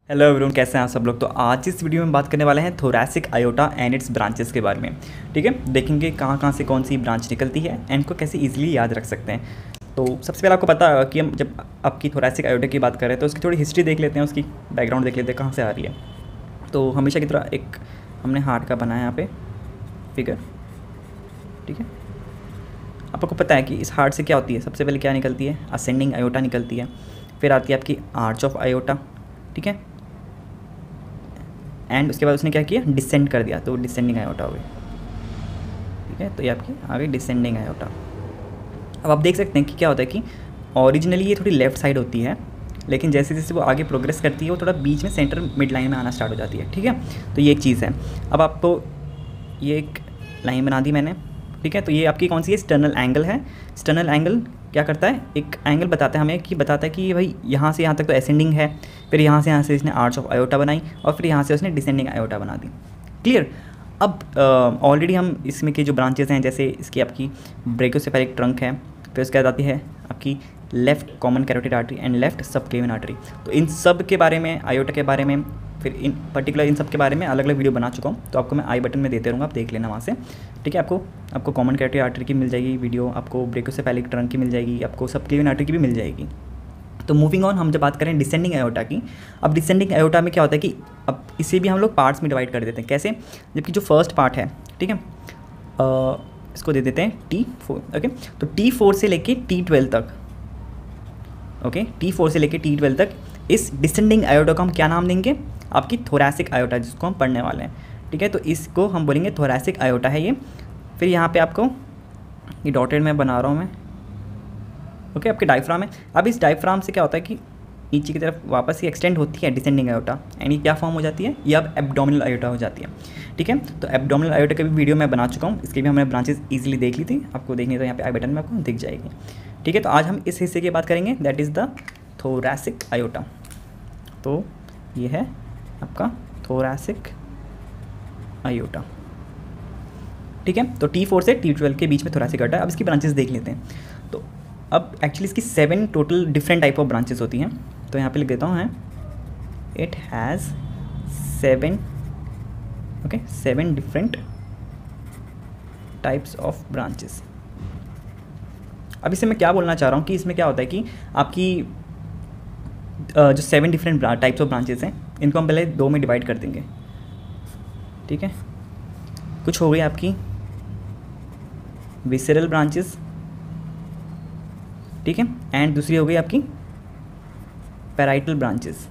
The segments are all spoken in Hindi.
हेलो एवरीवन, कैसे हैं आप सब लोग। तो आज इस वीडियो में बात करने वाले हैं thoracic aorta and its branches के बारे में। ठीक है, देखेंगे कहाँ कहाँ से कौन सी ब्रांच निकलती है एंड को कैसे इजीली याद रख सकते हैं। तो सबसे पहले आपको पता है कि हम जब आपकी थोरैसिक आयोटा की बात करें तो उसकी थोड़ी हिस्ट्री देख लेते हैं, उसकी बैकग्राउंड देख लेते हैं कहाँ से आ रही है। तो हमेशा की तरह एक हमने हार्ट का बनाया यहाँ पे फिगर। ठीक है, आपको पता है कि इस हार्ट से क्या होती है, सबसे पहले क्या निकलती है, असेंडिंग आयोटा निकलती है, फिर आती है आपकी आर्च ऑफ आयोटा। ठीक है, एंड उसके बाद उसने क्या किया, डिसेंड कर दिया, तो डिसेंडिंग आयोटा हो गई। ठीक है, तो ये आपकी आ गई डिसेंडिंग आयोटा। अब आप देख सकते हैं कि क्या होता है कि ओरिजिनली ये थोड़ी लेफ्ट साइड होती है, लेकिन जैसे जैसे वो आगे प्रोग्रेस करती है वो थोड़ा बीच में सेंटर मिड लाइन में आना स्टार्ट हो जाती है। ठीक है, तो ये एक चीज़ है। अब आपको ये एक लाइन बना दी मैंने। ठीक है, तो ये आपकी कौन सी है, स्टर्नल एंगल है। स्टर्नल एंगल क्या करता है, एक एंगल बताता है हमें कि बताता है कि भाई यहाँ से यहाँ तक तो असेंडिंग है, फिर यहाँ से इसने आर्च ऑफ आयोटा बनाई और फिर यहाँ से उसने डिसेंडिंग आयोटा बना दी। क्लियर। अब ऑलरेडी हम इसमें के जो ब्रांचेस हैं, जैसे इसकी आपकी ब्रेकियोसेफेलिक ट्रंक है, फिर उसके बाद आती है आपकी left common carotid artery and left subclavian artery. तो इन सब के बारे में, आयोटा के बारे में, फिर इन पर्टिकुलर इन सब के बारे में अलग अलग वीडियो बना चुका हूँ, तो आपको मैं आई बटन में देते रहूँगा, आप देख लेना वहाँ से। ठीक है, आपको कॉमन कैरोटिड आर्टरी की मिल जाएगी वीडियो, आपको ब्रेकियोसेफेलिक ट्रंक की मिल जाएगी, आपको सबक्लेवियन आर्टरी की भी मिल जाएगी। तो मूविंग ऑन, हम जब बात करें डिसेंडिंग आयोटा की, अब डिसेंडिंग आयोटा में क्या होता है कि अब इसे भी हम लोग पार्ट्स में डिवाइड कर देते हैं। कैसे, जबकि जो फर्स्ट पार्ट है, ठीक है, इसको दे देते हैं T4। ओके, तो T4 से लेके T12 तक, ओके, T4 से लेके T12 तक इस डिसेंडिंग आयोटा को हम क्या नाम देंगे, आपकी थोरैसिक आयोटा, जिसको हम पढ़ने वाले हैं। ठीक है, तो इसको हम बोलेंगे थोरैसिक आयोटा है ये। फिर यहाँ पे आपको ये डॉटेड में बना रहा हूँ मैं। ओके, आपके डायफ्राम है। अब इस डायफ्राम से क्या होता है कि नीचे की तरफ वापस ही एक्सटेंड होती है डिसेंडिंग आयोटा, एंड ये क्या फॉर्म हो जाती है, ये अब एब्डोमिनल आयोटा हो जाती है। ठीक है, तो एब्डोमिनल आयोटा का भी वीडियो मैं बना चुका हूँ, इसकी भी हमने ब्रांचेस ईजिली देख ली थी, आपको देखनी तो यहाँ पे आई बटन में आपको दिख जाएगी। ठीक है, तो आज हम इस हिस्से की बात करेंगे, that is the thoracic aorta. तो ये है आपका थोरैसिक आयोटा। ठीक है, तो T4 से T12 के बीच में थोरैसिक आयोटा। अब इसकी ब्रांचेस देख लेते हैं। तो अब एक्चुअली इसकी 7 total different type of branches होती हैं, तो यहाँ पे लिख देता हूँ है, it has 7 different types of branches. अब इससे मैं क्या बोलना चाह रहा हूँ कि इसमें क्या होता है कि आपकी जो 7 डिफरेंट टाइप्स ऑफ ब्रांचेस हैं, इनको हम पहले 2 में डिवाइड कर देंगे। ठीक है, कुछ हो गई आपकी विसरल ब्रांचेस, ठीक है, एंड दूसरी हो गई आपकी पैराइटल ब्रांचेस।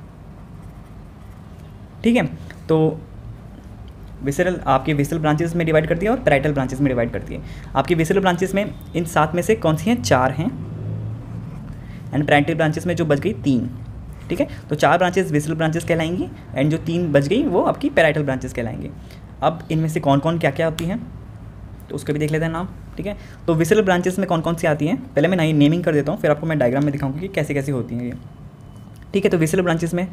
ठीक है, तो विसरल आपके विसरल ब्रांचेस में डिवाइड कर दिया और पैराइटल ब्रांचेस में डिवाइड कर दिए। आपकी विसरल ब्रांचेस में इन 7 में से कौन सी हैं, 4 हैं, एंड पैराइटल ब्रांचेस में जो बच गई 3। ठीक है, तो 4 ब्रांचेस विसरल ब्रांचेस कहलाएंगी एंड जो 3 बच गई वो आपकी पैराइटल ब्रांचेस कहलाएंगी। अब इनमें से कौन कौन क्या क्या होती हैं, तो उसको भी देख लेते हैं नाम। ठीक है, तो विसरल ब्रांचेस में कौन कौन सी आती हैं, पहले मैं नेमिंग कर देता हूँ, फिर आपको मैं डायग्राम में दिखाऊंगी कि कैसे कैसे होती हैं ये। ठीक है, तो विसरल ब्रांचेस में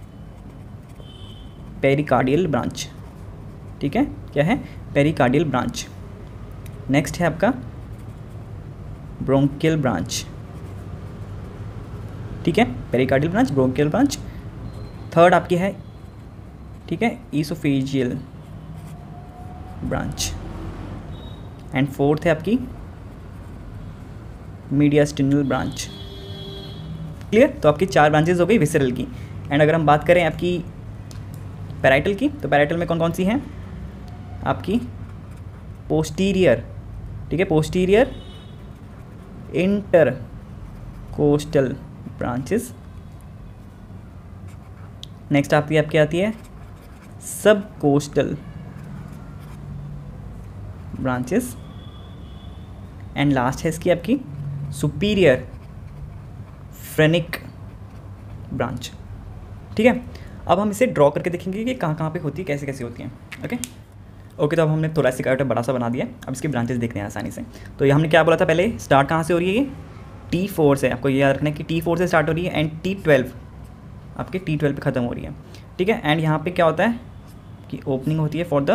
पेरिकार्डियल ब्रांच, ठीक है, क्या है, पेरिकार्डियल ब्रांच। नेक्स्ट है आपका ब्रोंकियल ब्रांच। ठीक है, pericardial branch, bronchial branch. Third आपकी है, ठीक है, ईसोफेजियल ब्रांच, एंड फोर्थ है आपकी मीडियास्टिनल ब्रांच। क्लियर, तो आपकी 4 ब्रांचेस हो गई विसरल की। एंड अगर हम बात करें आपकी पैराइटल की, तो पैराइटल में कौन कौन सी हैं, आपकी पोस्टीरियर, ठीक है, पोस्टीरियर इंटरकोस्टल ब्रांचेस। नेक्स्ट आपकी आती है सब कोस्टल ब्रांचेस, एंड लास्ट है इसकी आपकी सुपीरियर फ्रेनिक ब्रांच। ठीक है, अब हम इसे ड्रॉ करके देखेंगे कि कहाँ कहाँ पे होती है, कैसे कैसे होती हैं। ओके, तो अब हमने थोरैसिक आयोटा बड़ा सा बना दिया, अब इसकी ब्रांचेस देखते हैं आसानी से। तो ये हमने क्या बोला था पहले, स्टार्ट कहाँ से हो रही है, ये T4 से, आपको ये याद रखना है कि T4 से स्टार्ट हो रही है एंड T12 आपके T12 पे ख़त्म हो रही है। ठीक है, एंड यहाँ पे क्या होता है कि ओपनिंग होती है फॉर द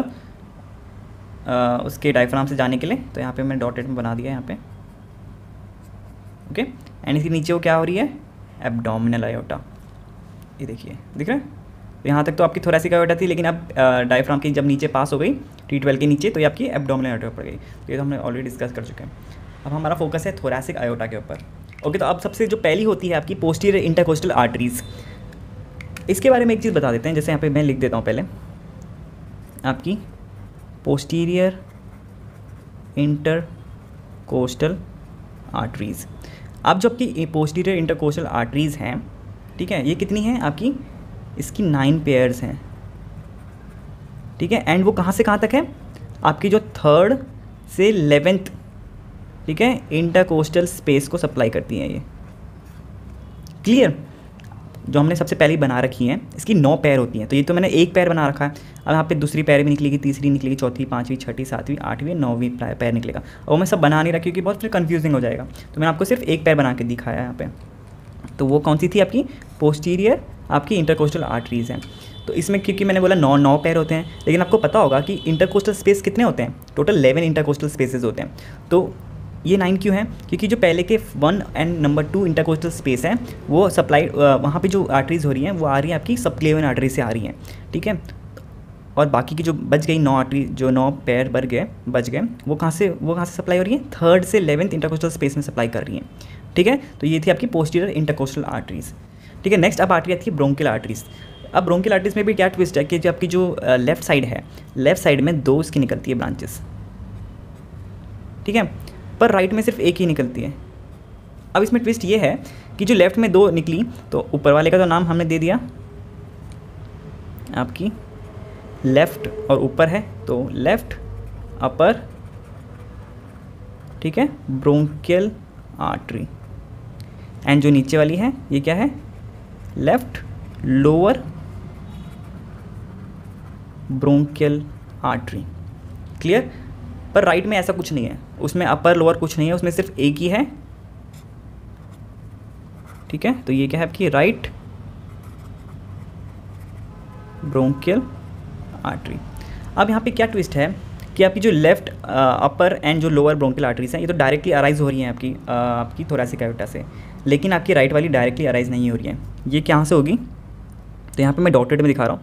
उसके डायफ्राम से जाने के लिए, तो यहाँ पे मैं डॉटेड में बना दिया यहाँ पे। ओके, एंड इसके नीचे वो क्या हो रही है, एब्डोमिनल आयोटा। ये देखिए, दिख रहा है? यहाँ तक तो आपकी थोरेसिक आयोटा थी, लेकिन अब डायफ्राम की जब नीचे पास हो गई T12 के नीचे, तो ये आपकी एब्डोमिनल आयोटा पड़ गई। तो ये तो हमने ऑलरेडी डिस्कस कर चुके हैं। अब हमारा फोकस है थोरेसिक आयोटा के ऊपर। ओके, तो अब सबसे जो पहली होती है आपकी पोस्टीरियर इंटरकोस्टल आर्टरीज, इसके बारे में एक चीज़ बता देते हैं। जैसे यहाँ पे मैं लिख देता हूँ पहले, आपकी पोस्टीरियर इंटरकोस्टल आर्टरीज। अब जो आपकी पोस्टीरियर इंटरकोस्टल आर्टरीज हैं, ठीक है, ये कितनी हैं आपकी? इसकी 9 पेयर्स हैं, ठीक है। एंड वो कहाँ से कहाँ तक है? आपकी जो 3rd से 11th, ठीक है, इंटरकोस्टल स्पेस को सप्लाई करती हैं ये। क्लियर? जो हमने सबसे पहले बना रखी हैं, इसकी 9 पैर होती हैं। तो ये तो मैंने एक पैर बना रखा है। अब यहाँ पे दूसरी पैर भी निकलेगी, तीसरी निकलेगी, चौथी, 5वीं, 6ठी, 7वीं, 8वीं, 9वीं पैर निकलेगा। और मैं सब बना नहीं रहा क्योंकि बहुत फिर कन्फ्यूजिंग हो जाएगा, तो मैंने आपको सिर्फ एक पैर बना के दिखाया है यहाँ पे। तो वो कौन सी थी? आपकी पोस्टीरियर आपकी इंटरकोस्टल आर्टरीज हैं। तो इसमें क्योंकि मैंने बोला 9 पैर होते हैं, लेकिन आपको पता होगा कि इंटरकोस्टल स्पेस कितने होते हैं? टोटल 11 इंटरकोस्टल स्पेसेस होते हैं। तो ये 9 क्यों हैं? क्योंकि जो पहले के 1 एंड नंबर 2 इंटरकोस्टल स्पेस है, वो सप्लाई वहाँ पे जो आर्टरीज हो रही हैं वो आ रही हैं आपकी सबक्लेवियन आर्टरी से आ रही हैं, ठीक है। और बाकी की जो बच गई 9 आर्टरी, जो 9 पैर बच गए, वो कहाँ से सप्लाई हो रही है? 3rd से 11th इंटरकोस्टल स्पेस में सप्लाई कर रही हैं, ठीक है। तो ये थी आपकी पोस्टीरियर इंटरकोस्टल आर्टरीज, ठीक है। नेक्स्ट अब आर्टरी आती है ब्रोंकियल आर्टरीज। अब ब्रोंकियल आर्टरीज में भी क्या ट्विस्ट है कि जो आपकी जो लेफ्ट साइड है, लेफ्ट साइड में 2 इसकी निकलती है ब्रांचेस, ठीक है, पर राइट में सिर्फ एक ही निकलती है। अब इसमें ट्विस्ट ये है कि जो लेफ़्ट में 2 निकली, तो ऊपर वाले का तो नाम हमने दे दिया आपकी लेफ़्ट और ऊपर है, तो लेफ़्ट अपर, ठीक है, ब्रोंकियल आर्टरी। एंड जो नीचे वाली है ये क्या है? Left lower bronchial artery. Clear? पर राइट में ऐसा कुछ नहीं है, उसमें अपर लोअर कुछ नहीं है, उसमें सिर्फ एक ही है, ठीक है। तो ये क्या है आपकी? Right bronchial artery. अब यहाँ पे क्या ट्विस्ट है कि आपकी जो लेफ्ट अपर एंड जो लोअर ब्रोंकियल आर्टरीज हैं, ये तो डायरेक्टली अराइज हो रही हैं आपकी थोरेसिक आयोटा से, लेकिन आपकी राइट वाली डायरेक्टली अराइज नहीं हो रही है। ये कहाँ से होगी? तो यहाँ पे मैं डॉटेड में दिखा रहा हूँ।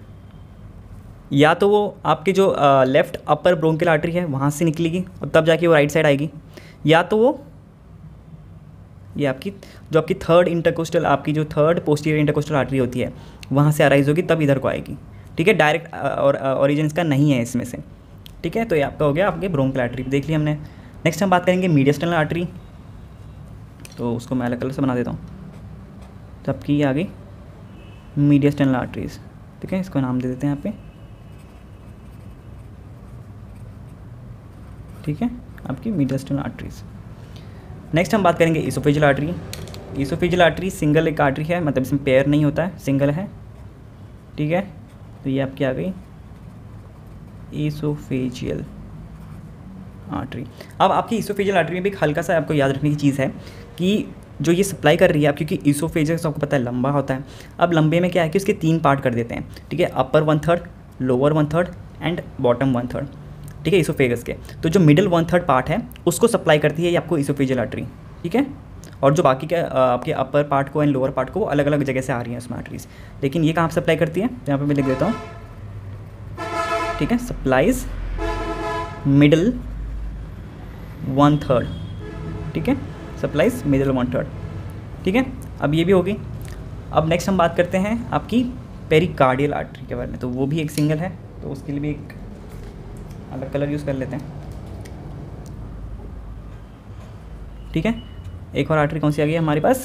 या तो वो आपके जो लेफ़्ट अपर ब्रोंकियल आर्टरी है वहाँ से निकलेगी और तब जाके वो राइट साइड आएगी, या तो वो ये आपकी जो आपकी 3rd इंटरकोस्टल, आपकी जो 3rd पोस्टीरियर इंटरकोस्टल आर्टरी होती है वहाँ से अराइज होगी, तब इधर को आएगी, ठीक है। डायरेक्ट और ओरिजिन इसका नहीं है इसमें से, ठीक है। तो ये आपका हो गया आपके ब्रोंकियल आर्टरी देख ली हमने। नेक्स्ट हम बात करेंगे मीडियस्टर्नल आर्टरी। तो उसको मैं अलग कलर से बना देता हूँ। तो आपकी ये आ गई मीडियस्टर्नल आर्टरीज, ठीक है। इसको नाम दे देते हैं यहाँ पे, ठीक है, आपकी मीडियस्टर्नल आर्टरीज। नेक्स्ट हम बात करेंगे oesophageal artery. Oesophageal artery single एक आर्टरी है, मतलब इसमें पेयर नहीं होता है, सिंगल है, ठीक है। तो ये आपकी आ गई इसोफेजियल आर्टरी। अब आपकी इसोफेजियल आर्टरी में भी एक हल्का सा आपको याद रखने की चीज़ है कि जो ये सप्लाई कर रही है, क्योंकि इसोफेजियस आपको पता है लंबा होता है। अब लंबे में क्या है कि उसके 3 पार्ट कर देते हैं, ठीक है, अपर 1/3, लोअर 1/3 एंड बॉटम 1/3, ठीक है, इसोफेगस के। तो जो मिडिल 1/3 पार्ट है उसको सप्लाई करती है ये आपको इसोफेजियल आर्टरी, ठीक है। और जो बाकी के आपके अपर पार्ट को एंड लोअर पार्ट को वो अलग अलग जगह से आ रही हैं उसमें आर्टरीज, लेकिन ये कहाँ पर सप्लाई करती है? यहाँ पर मैं लिख देता हूँ, ठीक है, सप्लाइज मिडिल 1/3, ठीक है, सप्लाइज मिडिल 1/3, ठीक है। अब ये भी होगी। अब नेक्स्ट हम बात करते हैं आपकी पेरिकार्डियल आर्टरी के बारे में। तो वो भी एक सिंगल है, तो उसके लिए भी एक अलग कलर यूज़ कर लेते हैं, ठीक है। एक और आर्टरी कौन सी आ गई है हमारे पास?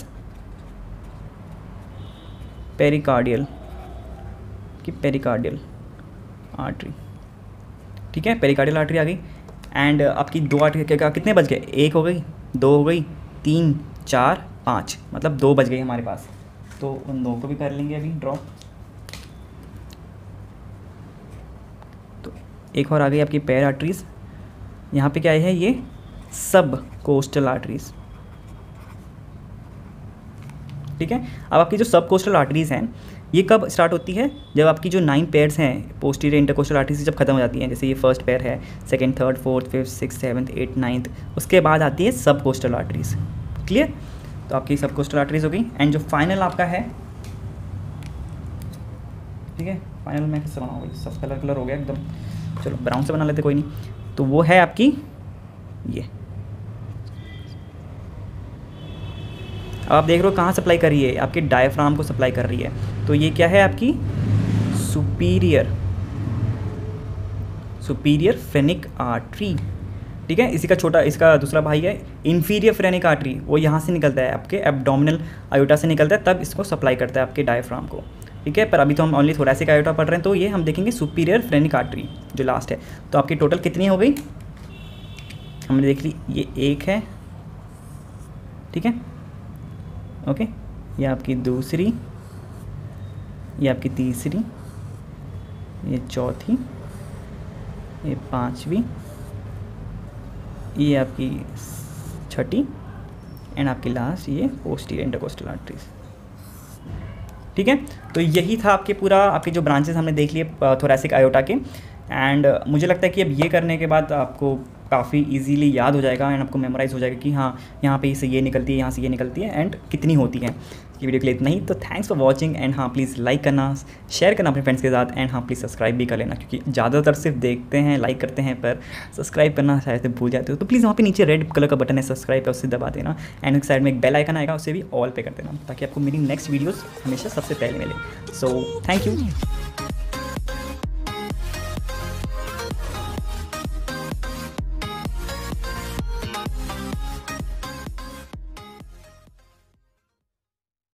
पेरिकार्डियल की पेरिकार्डियल आर्टरी, ठीक है, पेरिकार्डियल आर्टरी आ गई। एंड आपकी 2 आर्टरी कितने बच गए? 1 हो गई, 2 हो गई, 3, 4, 5, मतलब 2 बच गई हमारे पास। तो उन 2 को भी कर लेंगे अभी ड्रॉ। तो एक और आ गई आपकी पेयर आर्टरीज। यहाँ पे क्या है? ये सब कोस्टल आर्टरीज, ठीक है। अब आपकी जो सब कोस्टल आर्टरीज हैं ये कब स्टार्ट होती है? जब आपकी जो 9 पेयर्स हैं पोस्टीरियर इंटरकोस्टल आर्टरीज जब खत्म हो जाती हैं, जैसे ये फर्स्ट पेयर है, second, third, fourth, fifth, six, seventh, 8, 9th, उसके बाद आती है सब कोस्टल आर्टरीज। क्लियर? तो आपकी सब कोस्टल आर्टरीज हो गई। एंड जो फाइनल आपका है ठीक है। फाइनल मैं किससे बनाऊँ भाई, सब कलर हो गया एकदम। चलो ब्राउन से बना लेते, कोई नहीं। तो वो है आपकी ये। अब आप देख रहे हो कहाँ सप्लाई कर रही है, आपके डायफ्राम को सप्लाई कर रही है। तो ये क्या है आपकी सुपीरियर फ्रेनिक आर्टरी, ठीक है। इसी का छोटा, इसका दूसरा भाई है इन्फीरियर फ्रेनिक आर्टरी, वो यहाँ से निकलता है, आपके एब्डोमिनल आयोटा से निकलता है, तब इसको सप्लाई करता है आपके डायफ्राम को, ठीक है। पर अभी तो हम ओनली थोरेसिक आयोटा पढ़ रहे हैं, तो ये हम देखेंगे सुपीरियर फ्रेनिक आर्टरी जो लास्ट है। तो आपकी टोटल कितनी हो गई, हमने देख ली, ये एक है, ठीक है, ओके। ये आपकी दूसरी, ये आपकी तीसरी, ये चौथी, ये पांचवी, ये आपकी छठी, एंड आपकी लास्ट ये पोस्टीरियर इंटरकोस्टल आर्टरीज, ठीक है। तो यही था आपके पूरा, आपके जो ब्रांचेस हमने देख लिए थोरेसिक आयोटा के। एंड मुझे लगता है कि अब ये करने के बाद आपको काफ़ी इजीली याद हो जाएगा एंड आपको मेमोराइज़ हो जाएगा कि हाँ यहाँ पे से ये निकलती है, यहाँ से ये निकलती है एंड कितनी होती है। ये वीडियो के लिए इतना ही। तो थैंक्स फॉर वॉचिंग एंड हाँ प्लीज़ लाइक करना, शेयर करना अपने फ्रेंड्स के साथ एंड हाँ प्लीज़ सब्सक्राइब भी कर लेना, क्योंकि ज़्यादातर सिर्फ देखते हैं, लाइक करते हैं, पर सब्सक्राइब करना शायद से भूल जाते हो। तो प्लीज़ वहाँ पे नीचे रेड कलर का बटन है सब्सक्राइब का, उससे दबा देना एंड एक साइड में एक बेल आइकन आएगा, उसे भी ऑल पे कर देना, ताकि आपको मेरी नेक्स्ट वीडियोज़ हमेशा सबसे पहले मिले। So thank you.